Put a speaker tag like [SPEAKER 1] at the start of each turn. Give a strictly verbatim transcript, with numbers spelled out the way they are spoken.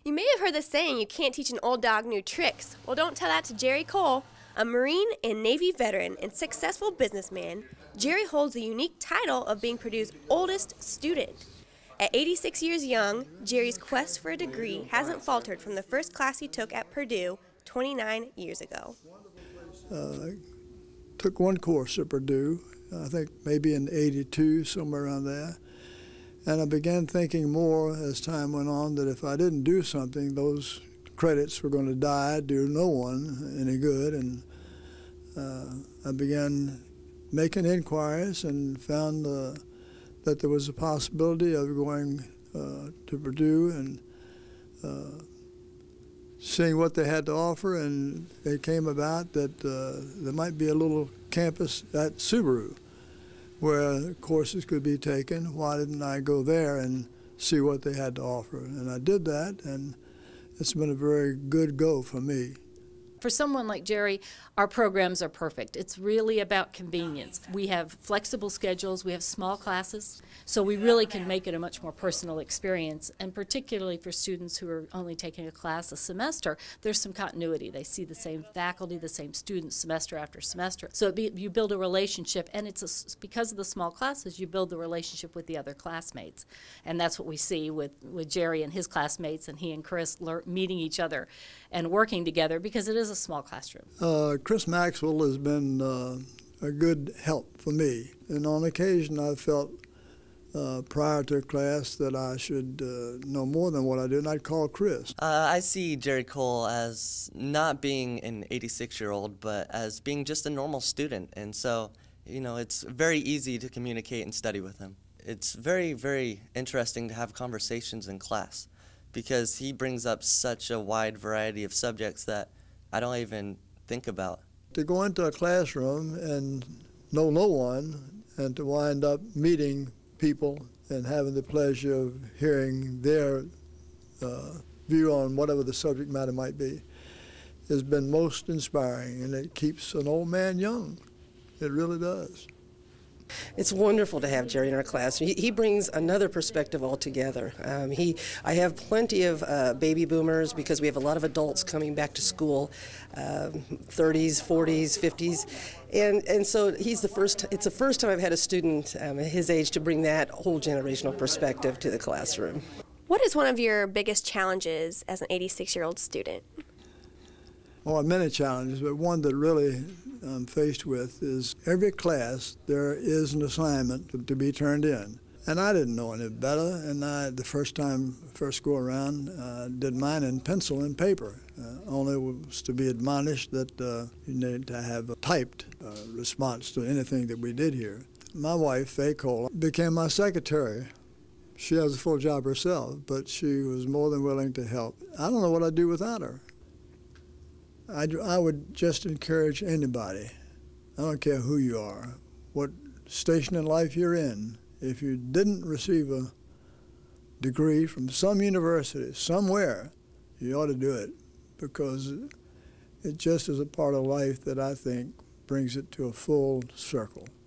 [SPEAKER 1] You may have heard the saying, you can't teach an old dog new tricks. Well, don't tell that to Jerry Cole. A Marine and Navy veteran and successful businessman, Jerry holds the unique title of being Purdue's oldest student. At eighty-six years young, Jerry's quest for a degree hasn't faltered from the first class he took at Purdue twenty-nine years ago.
[SPEAKER 2] Uh, I took one course at Purdue, I think maybe in eighty-two, somewhere around there. And I began thinking more as time went on that if I didn't do something, those credits were going to die, do no one any good. And uh, I began making inquiries and found uh, that there was a possibility of going uh, to Purdue and uh, seeing what they had to offer. And it came about that uh, there might be a little campus at Subaru where courses could be taken. Why didn't I go there and see what they had to offer? And I did that, and it's been a very good go for me.
[SPEAKER 3] For someone like Jerry, our programs are perfect. It's really about convenience. We have flexible schedules, we have small classes, so we really can make it a much more personal experience. And particularly for students who are only taking a class a semester, there's some continuity. They see the same faculty, the same students semester after semester. So it be, you build a relationship, and it's a, because of the small classes, you build the relationship with the other classmates. And that's what we see with, with Jerry and his classmates, and he and Chris meeting each other and working together, because it is a small classroom.
[SPEAKER 2] Uh, Chris Maxwell has been uh, a good help for me, and on occasion I felt uh, prior to class that I should uh, know more than what I do, and I'd call Chris.
[SPEAKER 4] Uh, I see Jerry Cole as not being an eighty-six-year-old, but as being just a normal student, and so, you know, it's very easy to communicate and study with him. It's very, very interesting to have conversations in class, because he brings up such a wide variety of subjects that I don't even think about.
[SPEAKER 2] To go into a classroom and know no one, and to wind up meeting people and having the pleasure of hearing their uh, view on whatever the subject matter might be, has been most inspiring, and it keeps an old man young. It really does.
[SPEAKER 5] It's wonderful to have Jerry in our class. He, he brings another perspective altogether. Um, he, I have plenty of uh, baby boomers, because we have a lot of adults coming back to school, um, thirties, forties, fifties, and and so he's the first. It's the first time I've had a student um, his age to bring that whole generational perspective to the classroom.
[SPEAKER 1] What is one of your biggest challenges as an eighty-six-year-old student?
[SPEAKER 2] Well, many challenges, but one that really I'm faced with is every class there is an assignment to, to be turned in. And I didn't know any better, and I, the first time, first go around, uh, did mine in pencil and paper. Uh, only was to be admonished that uh, you need to have a typed uh, response to anything that we did here. My wife, Faye Cole, became my secretary. She has a full job herself, but she was more than willing to help. I don't know what I'd do without her. I, I would just encourage anybody, I don't care who you are, what station in life you're in, if you didn't receive a degree from some university, somewhere, you ought to do it, because it just is a part of life that I think brings it to a full circle.